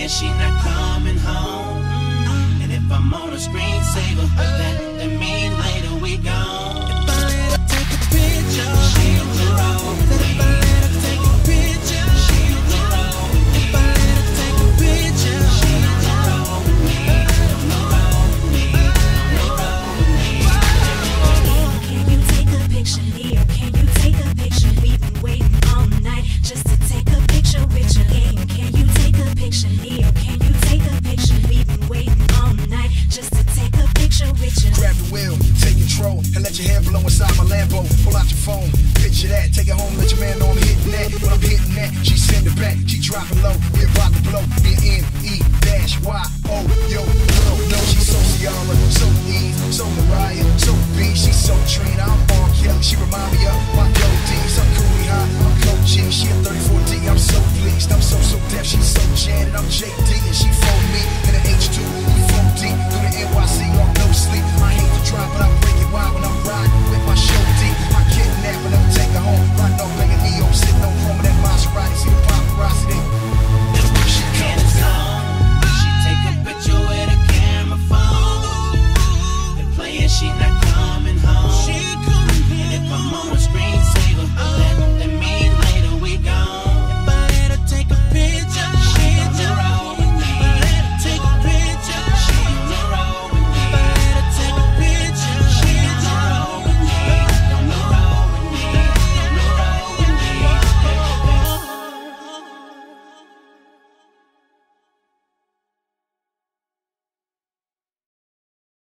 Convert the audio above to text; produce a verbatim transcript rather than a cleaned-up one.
that she not coming home. And if I'm on a screensaver, that, that mean later we gone. If I let her take a picture, she on the road with me. If I let her take a picture, she on the road with me. If I let her take a picture, she on the road with me. On the road with me. On the road with me. Can you take a picture, Leo? Can you take a picture? We've been waiting all night just to take a picture with you. Can you take a picture, Leo? Can you take a picture? We've been waiting all night just to take a picture with you. Grab the wheel, take control, and let your hair blow inside my Lambo. Pull out your phone, picture that, take it home, let your man know I'm hitting that. When I'm hitting that, she send it back, she dropping low, we about to blow. B N E dash Y.